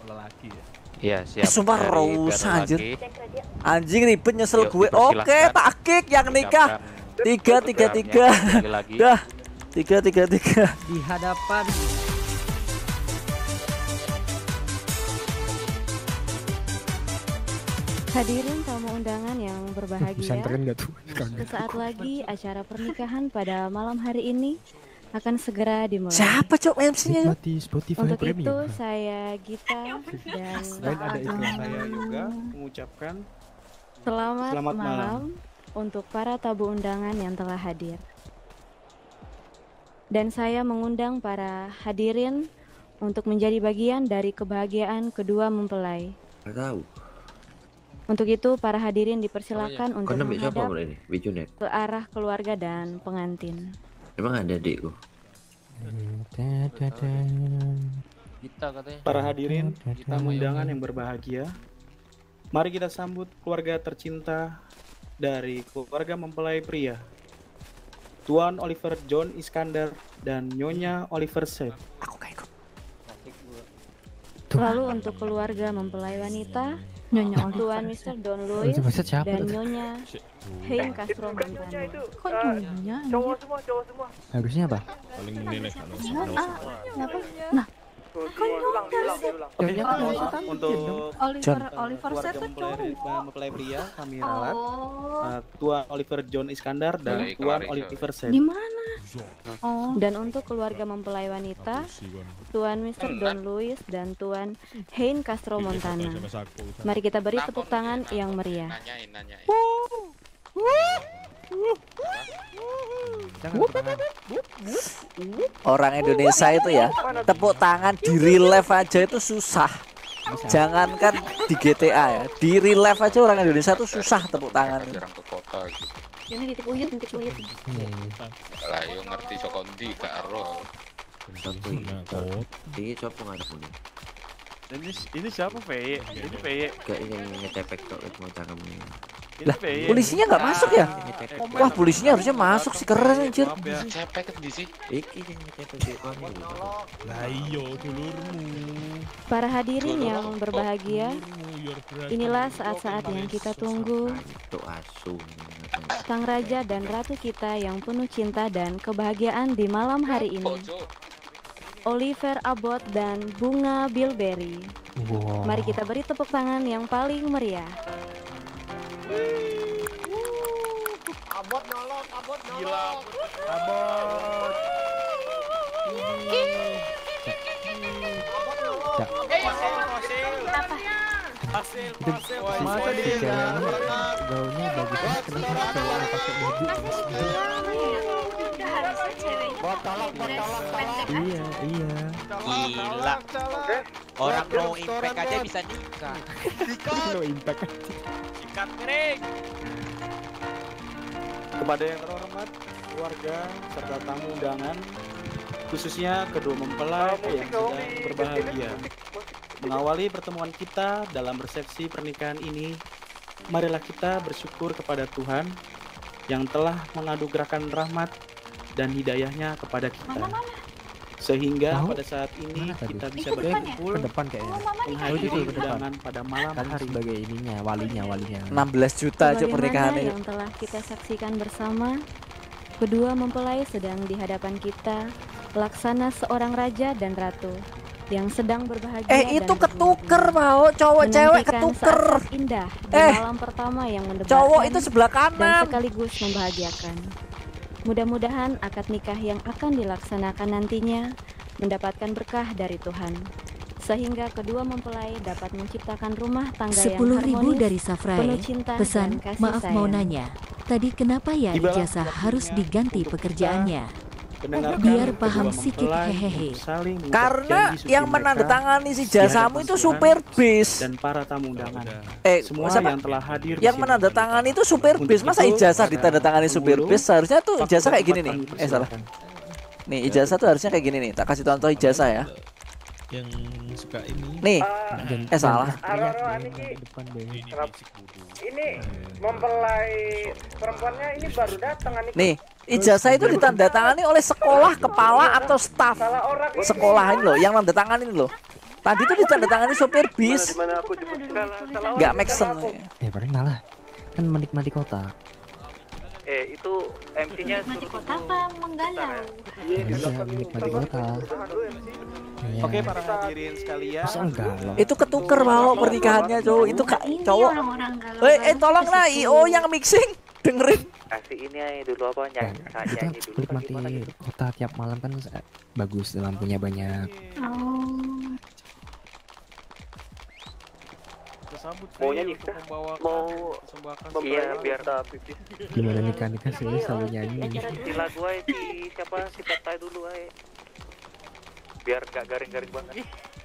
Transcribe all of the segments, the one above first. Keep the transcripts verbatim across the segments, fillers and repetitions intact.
lelaki ya. Iya, siap. Eh, sumpah Dari Rosa biar anjir. lelaki. Anjing ribet nyesel Yuk, gue. dipersilahkan. Oke, tak kick yang nikah. Ucapkan Tiga tiga tiga. sekali lagi. Dah. Tiga tiga tiga. Di hadapan Hadirin tamu undangan yang berbahagia, Pesantren gak tuh? sesaat lagi acara pernikahan pada malam hari ini akan segera dimulai. Siapa cok M C-nya? Nikmati Spotify Untuk itu Premium. saya Gita dan Selain ada iklan. Saya juga mengucapkan selamat, Selamat malam, malam. untuk para tamu undangan yang telah hadir. Dan saya mengundang para hadirin untuk menjadi bagian dari kebahagiaan kedua mempelai. Gak tahu. Untuk itu para hadirin dipersilakan untuk Kau namanya siapa menghadap mulai ini? Bijunet. ke arah keluarga dan pengantin. Emang ada adikku? Kita katanya. para hadirin tamu undangan yang berbahagia. Mari kita sambut keluarga tercinta dari keluarga mempelai pria. Tuan Oliver John Iskandar dan Nyonya Oliver Seth. Aku gak ikut. Lalu untuk keluarga mempelai wanita, Nyonya Tuan mister Don Louis Itu maksud siapa dan tuh? Nyonya Hein Castro Montano. Kok nyonya? Cowok semua, cowok semua. Harusnya apa? Paling nenek kan. Kenapa? Nah, Diulang, diulang, diulang. Nyonya kan harusnya Untuk tampil dong. Oliver Oliver keluarga Set kan mempelai, cowok. mempelai pria kami ralat. Oh, Uh, Tuan Oliver John Iskandar dan Boleh, Tuan Clarissa. Oliver Seth. di mana? Oh, Dan untuk keluarga mempelai wanita, Tuan mister Don Louis dan Tuan Hein Castro Montana. Mari kita beri tepuk tangan yang meriah. Nanyain, nanyain. Jangan tangan. Orang Indonesia itu ya, tepuk tangan di real life aja itu susah. Jangankan di G T A ya, di real life aja orang Indonesia tuh susah tepuk tangan. Jarang ke kota gitu. ini titik uyut, titik uyut. Lah, yo ngerti sokondi gak ero. Satu ini siapa nggak ada punya? Ini ini siapa V Y? Ini V Y. Gak ini yang ngetepek kok itu mau cakap ini. Lah, polisinya nggak masuk ya? Wah, polisinya harusnya masuk sih, keren anjir. Cepet di sih. Iki yang ngetepek di kamu. Lah iyo dulurmu. Para hadirin yang berbahagia, inilah saat-saat yang kita tunggu. Itu asu. Sang Raja dan Ratu kita yang penuh cinta dan kebahagiaan di malam hari ini. Oliver Abbott dan Bunga Bilberry. Wow. Mari kita beri tepuk tangan yang paling meriah. Abot nolok, abot nolok. Abot. Cak. Hasil, Itu hasil, si Masa si dia ceweknya gaunnya bagus banget. Kenapa cowoknya pakai baju? Bot tolong, bot tolong, tolong. Iya, iya. Gila. Orang no impact aja bisa nikah. No impact. Sikat kering. Kepada yang terhormat keluarga serta tamu undangan, khususnya kedua mempelai yang sedang berbahagia. Mengawali pertemuan kita dalam resepsi pernikahan ini, marilah kita bersyukur kepada Tuhan yang telah menganugerahkan rahmat dan hidayahnya kepada kita. Sehingga Tahu? pada saat ini Mana tadi? kita bisa Itu depan ya? berkumpul Ke depan kayaknya. menghadiri Oh, itu ke depan. undangan pada malam Kan hari. sebagai ininya, walinya, walinya. enam belas juta aja Sebagaimana pernikahannya. yang telah kita saksikan bersama, kedua mempelai sedang di hadapan kita, laksana seorang raja dan ratu yang sedang berbahagia. Eh itu dan ketuker berbunga-bunga. mau cowok cewek Menantikan ketuker. saat-saat indah di Eh, malam pertama yang mendebarkan Cowok itu sebelah dan kanan. sekaligus membahagiakan. Mudah-mudahan akad nikah yang akan dilaksanakan nantinya mendapatkan berkah dari Tuhan, sehingga kedua mempelai dapat menciptakan rumah tangga yang Sepuluh ribu harmonis, dari Safrai. penuh cinta Pesan, dan kasih maaf mau sayang. nanya. Tadi kenapa ya Tibalah ijazah waktunya harus diganti untuk pekerjaannya? Mendengarkan Biar kedua paham mempelai sikit, hehehe. untuk saling mengucap Karena janji suci yang mereka menandatangani si di jasamu hadapan itu Tuhan supir bis. dan para tamu undangan. Eh, Semua siapa? yang telah hadir di Yang sini. menandatangani itu supir Untuk bis. Masa itu, ijazah pada ditandatangani supir penghulu, bis? Seharusnya tuh waktu ijazah kayak dan gini tempat nih. kami Eh salah. persilakan. Nih ijazah tuh harusnya kayak gini nih. Tak kasih contoh ijazah ya. Yang suka ini. Nih. Eh salah. Aroro aniki. Depan deh. Ini mempelai perempuannya ini baru datang aniki. Nih, ijazah itu ditandatangani oleh sekolah, kepala atau staf sekolahin loh, yang nandatanganin loh. Tadi tuh ditandatangani sopir bis. Nggak make sense. Ya paling malah kan menikmati kota. Eh itu M C-nya Menikmati kota apa menggalau? Iya, menikmati kota. Ya. Oke para hadirin sekalian. Masa enggak loh. Itu ketuker mau pernikahannya cowok itu kak cowok. Eh eh tolong lah I O yang mixing dengerin. Kasih ini aja dulu apa nyanyi Kita nyanyi dulu. menikmati kota tiap malam kan bagus, lampunya banyak. Oh. Maunya nikah, mau Iya biar Gimana nikah nikah sih selalu nyanyi. di lagu aja si siapa si Petai dulu aja. Biar gak garing-garing banget.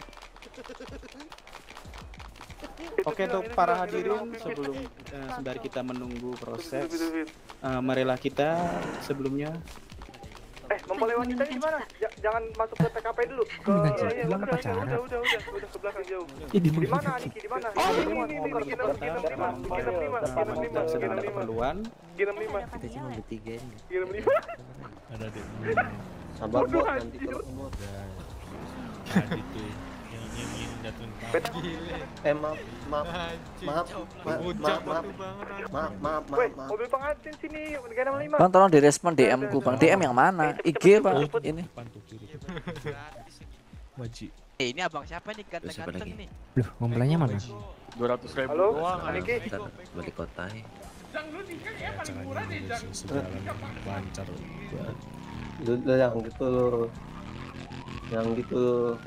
Oke untuk para hadirin sebelum uh, sembari kita menunggu proses, uh, marilah kita sebelumnya. Eh, mempelai wanitanya di mana? J- jangan masuk ke T K P dulu. Ke Bukan, iya, Cik. Bukan udah, pacaran. udah, udah, udah, udah ke belakang jauh. Ih, di Di mana? mana Niki? Di mana? Oh, Ini ini ini ini ini Ginam lima, Ginam lima, Ginam lima, Ginam lima, sedang ada Ginam lima, keperluan. Ginam lima, Kita cuma bertiga ini. Ginam lima. Ada deh. Sabar bot nanti kalau umur. Tadi tuh yang yang yang datang tamu. Eh maaf maaf maaf maaf maaf maaf maaf maaf Woi, maaf. mobil pengantin sini Ginam lima. Bang tolong direspon D M ku bang. D M yang mana? I G pak ini. Depan tuh kiri. Wajib. Eh, ini abang siapa nih ganteng-ganteng nih? Loh, mempelainya mana? dua ratus ribu Halo, doang. Niki. Ntar balik kota ya. Caranya ini sejalan lancar. Lu yang gitu loh. Yang gitu.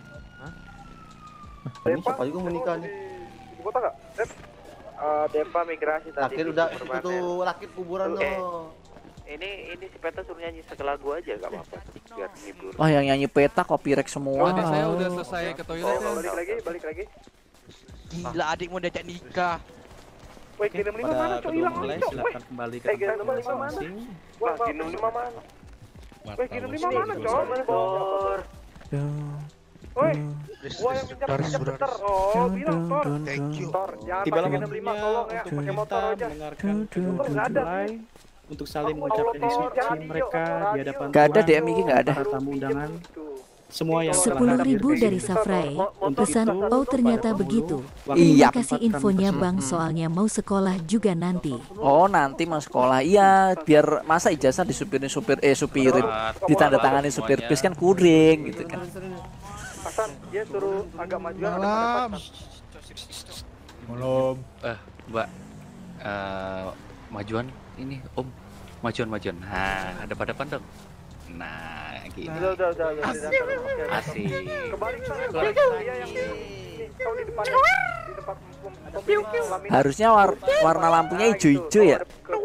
Ini siapa juga mau nikah nih? Ibu kota enggak? Dep. Uh, Deva migrasi tadi. Akhir udah itu tuh laki kuburan Eh. loh. Ini ini si Peta suruh nyanyi sekelagu aja gak apa-apa. Biar hibur. Wah yang nyanyi peta copyright semua. Adik saya udah selesai ke toilet Oh, ya. balik lagi, balik lagi. Gila adik mau diajak nikah. Woi, Ginam lima mana Pada cok kedua hilang mempelai lagi. silakan kembali ke Eh, tempat Ginam lima mana? masing-masing. Wah, Ginam lima mana? Woi, Ginam lima mana cok? Bor. Woi, gua yang minta minta bentar. Oh, bilang Tor. Tor, jangan Tiba pakai Ginam lima tolong ya, pakai motor aja. mendengarkan kedua Motor nggak ada. mempelai untuk saling mengucapkan instruksi mereka di hadapan Gak ada Tuhan, D M I nggak ada. para tamu undangan semua yang telah Sepuluh hadir ribu di sini. dari Safrai. Pesan, oh ternyata begitu. Iya. Kasih infonya bang soalnya mau sekolah juga nanti. Oh nanti mau sekolah iya biar masa ijazah disupirin supir eh supirin ditandatangani supir bis kan kuring gitu kan. Hasan, dia suruh agak majuan ada Malam. Malam. Eh, Mbak. Eh, majuan ini Om. Majuan majuan. Nah, ada pada pandang. Nah, gitu. Udah, udah, udah, udah, udah. Asik. Kebalik sana, kebalik sana. Dia yang di kau di depan di tempat pemilik kelamin. Harusnya war warna lampunya hijau-hijau ya.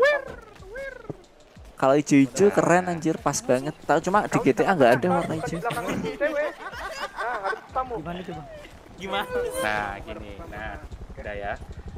Kalau hijau-hijau keren anjir pas banget. Tahu cuma di G T A nggak ada warna hijau. Cewek. Nah, harus tamu. Gimana coba? Gimana? Nah, gini. Nah, udah ya.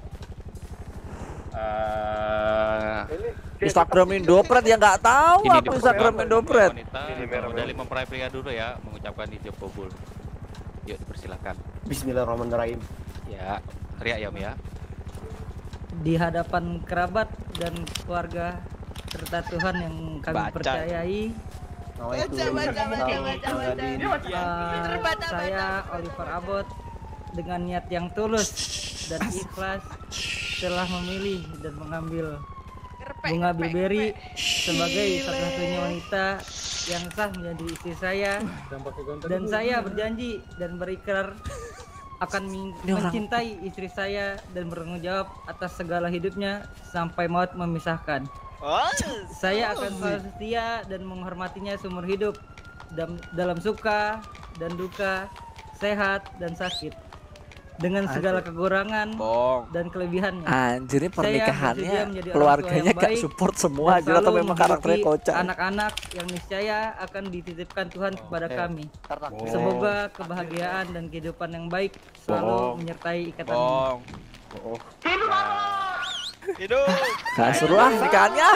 Eh, Instagram Indopret ya nggak tahu ini apa Instagram Indopret. Wanita modali mempelai pria dulu ya, mengucapkan hijab kabul. Yuk dipersilakan. Bismillahirrahmanirrahim. Ya, teriak ya Om ya. Di hadapan kerabat dan keluarga serta Tuhan yang kami Baca. percayai. Baca, baca, baca, baca, baca. Uh, saya Oliver Abbott dengan niat yang tulus dan ikhlas telah memilih dan mengambil Bunga Bilberi sebagai satu-satunya wanita yang sah menjadi istri saya, dan saya berjanji dan berikrar akan men- mencintai istri saya dan bertanggung jawab atas segala hidupnya sampai maut memisahkan. Saya akan selalu setia dan menghormatinya seumur hidup dam- dalam suka dan duka, sehat dan sakit, dengan segala kekurangan dan kelebihannya. Anjir ini Saya pernikahannya bersedia menjadi orang keluarganya tua yang gak baik support semua dan aja atau selalu memang karakternya mendidik kocak. anak-anak yang niscaya akan dititipkan Tuhan kepada Eh, kami. Bohong. Semoga kebahagiaan dan kehidupan yang baik selalu Bohong. menyertai ikatan Bohong. Oh. Hidup. Gak seru ah nikahannya.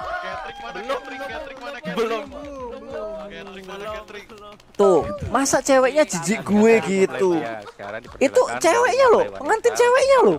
Belum. Tuh, masa ceweknya jijik gue gitu. Ya, sekarang dipersilakan Itu ceweknya loh, wanita. pengantin ceweknya loh.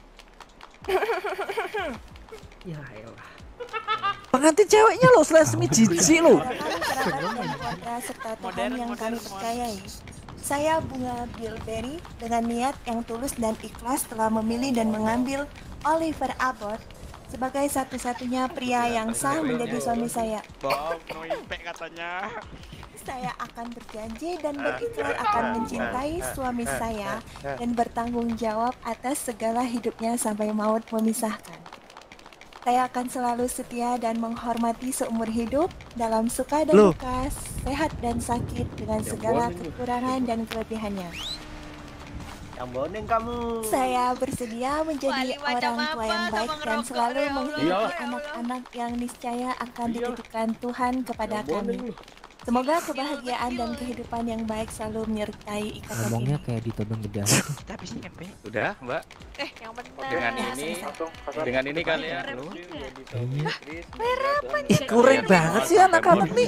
Ya elah. Pengantin ceweknya loh, slash me jijik loh. Keluarga serta Tuhan yang kami percayai. Saya Bunga Bilberry dengan niat yang tulus dan ikhlas telah memilih dan mengambil Oliver Abbott sebagai satu-satunya pria yang sah menjadi suami saya. Bob, no impact katanya. Saya akan berjanji dan berikrar akan mencintai suami saya dan bertanggung jawab atas segala hidupnya sampai maut memisahkan. Saya akan selalu setia dan menghormati seumur hidup dalam suka dan Loh. duka, sehat dan sakit dengan segala kekurangan dan kelebihannya. Yang boning kamu. Saya bersedia menjadi orang tua yang baik dan selalu menghidupi Iyalah. anak-anak yang niscaya akan dititipkan Tuhan kepada kami. Semoga kebahagiaan dan kehidupan yang baik selalu menyertai ikatan Ngomongnya ini. kayak ditodong gede. Kita habis nyampe. Udah, Mbak. Eh, yang benar. Dengan Ya, ini, selesai. dengan ini kalian Ih, kurang banget sih anak-anak nih.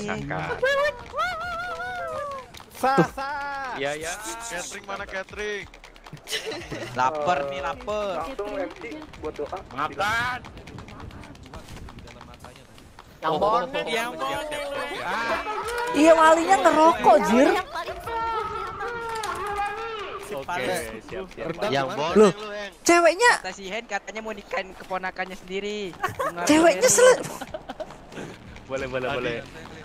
Sasa. Iya, ya. Catering mana catering? Lapar nih, lapar. Langsung M C buat doa. Makan. Yang boning. Yang Iya, walinya ngerokok, Jir. Oke, siap, siap. Yang boning Loh, lu, Eng. ceweknya, Kata si Hen katanya mau nikahin keponakannya sendiri. Bunga ceweknya Bilberry. sel. Boleh, boleh, boleh.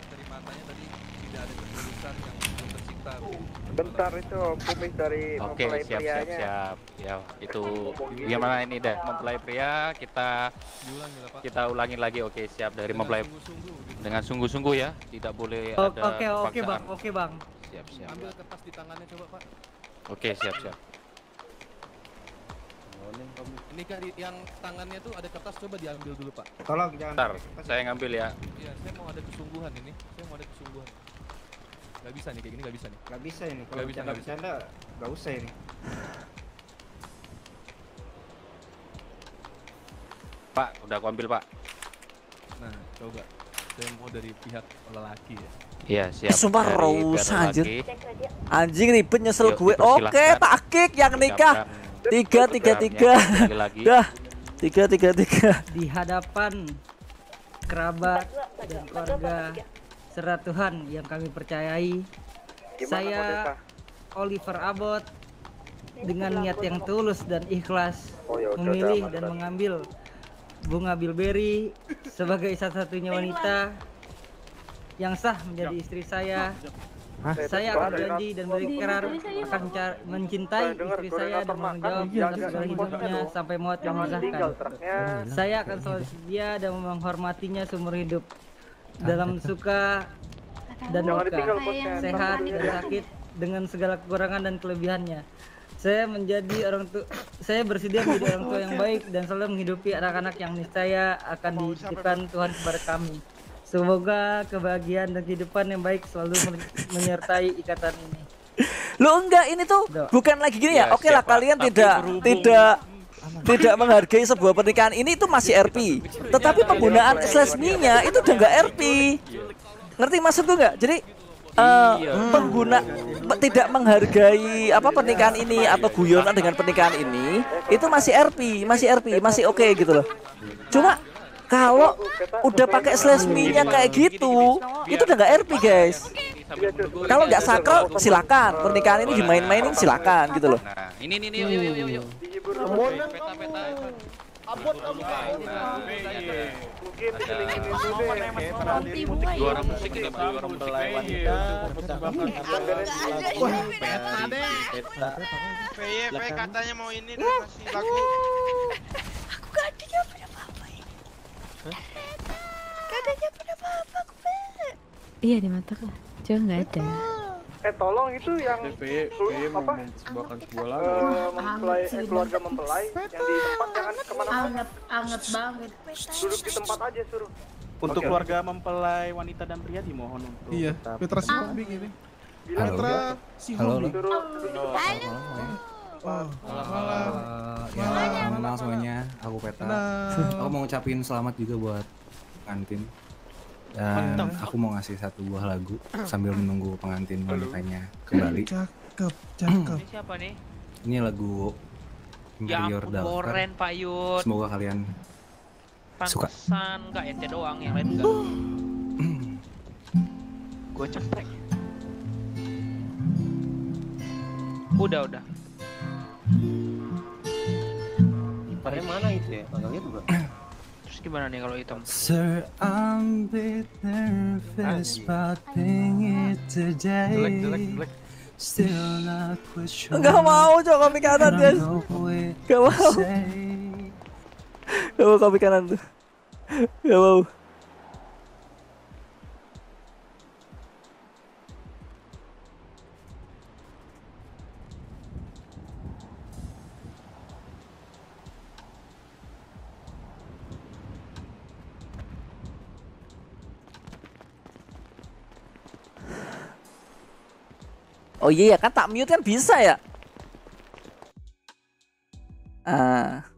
Bentar itu kumis dari Oke, mempelai siap, siap, prianya. siap. Ya, itu gimana ini dah mempelai pria kita kita ulangi lagi. Oke, siap dari mempelai dengan sungguh-sungguh ya, tidak boleh O- ada Oke oke bang, paksaan. oke bang. Siap, siap. Ambil kertas di tangannya coba Pak. Oke, siap, siap. Ini kan di- yang tangannya tuh ada kertas, coba diambil dulu Pak. Tolong jangan. Bentar, saya ngambil ya. Iya, saya mau ada kesungguhan ini. Saya mau ada kesungguhan. Gak bisa nih, kayak gini gak bisa nih. Gak bisa ini. Kalau Nggak bisa, nggak bisa. bercanda-bercanda gak usah ini. Pak, udah aku ambil, Pak. Nah, coba. Saya mau dari pihak lelaki ya. Iya, siap. Sumpah Dari Rosa, pihak anjir. lelaki. Anjing ribet nyesel Yuk, gue. dipersilahkan. Oke, tak kick yang nikah. Tiga, tiga, tiga. Sekali lagi. Dah. Tiga, tiga, tiga. Di hadapan kerabat dan keluarga serta Tuhan yang kami percayai, Gimana, saya Kodeta? Oliver Abbott dengan niat yang tulus dan ikhlas Oh, ya udah, memilih udah, dan aman. mengambil Bunga Bilberry sebagai satu-satunya wanita yang sah menjadi istri saya. Saya akan berjanji dan berikrar akan cara- mencintai istri saya dan menjawab atas segala hidupnya sampai maut yang memisahkan. Saya akan selalu setia dan menghormatinya seumur hidup dalam suka dan Jangan duka, ditinggal posnya. sehat dan sakit dengan segala kekurangan dan kelebihannya. Saya menjadi orang tua, saya bersedia menjadi orang tua yang baik dan selalu menghidupi anak-anak yang niscaya akan dititipkan Tuhan kepada kami. Semoga kebahagiaan dan kehidupan yang baik selalu men- menyertai ikatan ini. Lo enggak, ini tuh bukan lagi gini ya. Ya, Oke lah, siap, Pak. kalian Tapi tidak berhubung- tidak tidak menghargai sebuah pernikahan ini, itu masih R P. Tetapi penggunaan slash me-nya itu udah enggak R P. Ngerti maksudku enggak? Jadi eh, pengguna pe- tidak menghargai apa pernikahan ini atau guyonan dengan pernikahan ini itu masih R P, masih R P, masih oke gitu loh. Cuma kalau udah pakai slash me-nya kayak gitu, itu udah nggak R P guys. Kalau nggak sakral silakan, pernikahan ini dimain-mainin silakan gitu loh. Nah, ini nih, nih, yuk, yuk, yuk, yuk. Peta-peta. Abot mungkin selingin itu deh. Suara musik kita beli orang mempelai wanita. P Y P katanya mau ini dan masih lagu. Aku gak ada yang punya apa-apa ini. Gak ada yang punya apa-apa aku, Pe. Iya di mata kah? Coba nggak ada. Eh tolong itu yang P Y P Y mau apa? mempersembahkan sebuah Eh, lagu. mempelai eh, keluarga mempelai yang di tempat jangan kemana-mana. Anget, anget banget. Duduk di tempat aja suruh. Untuk Oke. keluarga mempelai wanita dan pria dimohon untuk Iya, tetap- Petra si Hombing ini. Bilang Petra si Hombing. suruh Oh, malam. Ya, kenal semuanya, aku Peta. Kenal. Aku mau ngucapin selamat juga buat pengantin. Dan aku mau ngasih satu buah lagu sambil menunggu pengantin wanitanya kembali. Cakep, cakep. Ini siapa nih? Ini lagu Ya Imperior ampun, Dalver. Boren Pak Yud. Semoga kalian suka. Pantesan enggak ente doang, yang lain enggak. Gue ceprek. Udah, udah. Kipernya mana itu ya? Agak lihat juga. Terus gimana nih kalau hitam? Sir, I'm a bit nervous about being here today. Jelek, jelek, jelek. Still not quite sure. Enggak mau cok kopi kanan guys. Enggak mau. Enggak mau kopi kanan tuh. Enggak mau. Oh iya ya kan tak mute kan bisa ya. Ah.